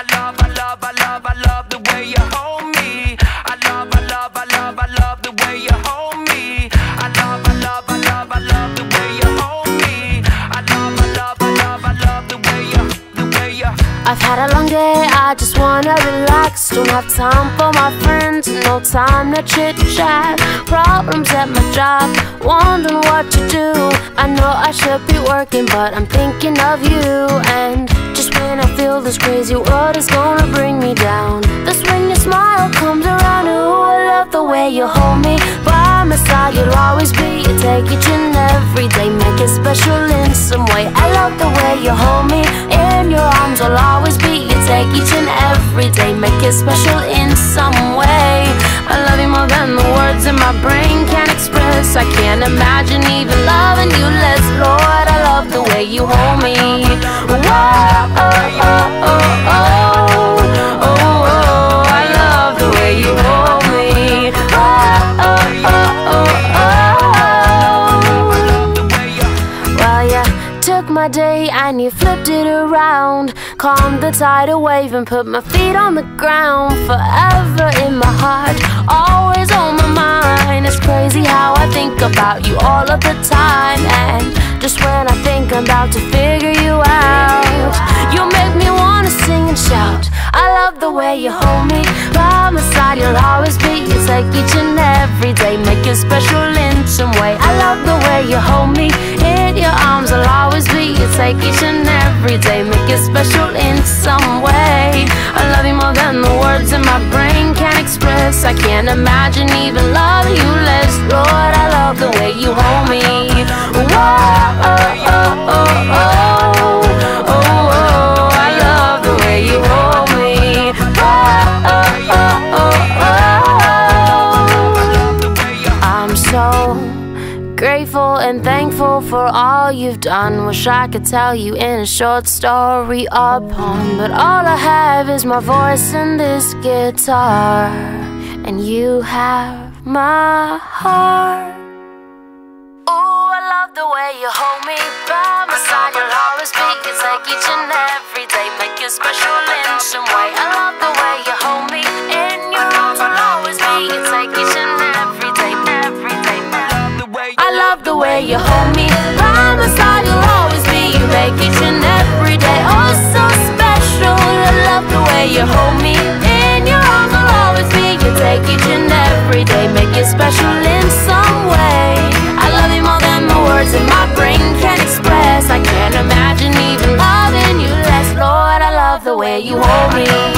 I love, I love, I love, I love the way you hold me. I love, I love, I love, I love the way you hold me. I love, I love, I love, I love the way you hold me. I love, I love, I love, I love the way you. I've had a long day, I just wanna relax. Don't have time for my friends, no time to chit chat. Problems at my job, wondering what to do. I know I should be working, but I'm thinking of you. And just when I feel this crazy world is gonna bring me down, that's when your smile comes around. Ooh, I love the way you hold me. By my side you'll always be. You take each and every day, make it special in some way. I love the way you hold me. In your arms I'll always be. You take each and every day, make it special in some way. I love you more than the words in my brain can express. I can't imagine even loving you less. Lord, I love the way you hold me. Whoa, oh, oh, oh, oh, oh, oh, I love the way you hold me. Oh, oh, oh, oh, oh. Well, you took my day and you flipped it around, calmed the tidal wave and put my feet on the ground. Forever in my heart, always on my mind. It's crazy how I think about you all of the time. And just when I think I'm about to figure you out, you make me wanna sing and shout. I love the way you hold me. By my side you'll always be. You take each and every day, make it special in some way. I love the way you hold me. In your arms I'll always be. You take each and every day, make it special in some way. I love you more than the words in my brain can express. I can't imagine even loving you less. Lord, I love the way you hold me. Whoa, oh, oh, oh, oh, oh, oh, I love the way you hold me. Whoa, oh, oh, oh, oh. I'm so grateful and thankful for all you've done. Wish I could tell you in a short story or poem, but all I have is my voice and this guitar, and you have my heart. Ooh, I love the way you hold me. By my side you'll always be. You take each and every day, make it special in some way. I love the way you hold me. In your arms I'll always be. You take each and every day, every day. I love the way you hold me. By my side you'll always be. You make each and every day oh so special. I love the way you hold me. In your arms I'll always be. You take each and every day, make it special in some way. I love you more than the words in my brain can express. I can't imagine even loving you less. Lord, I love the way you hold me.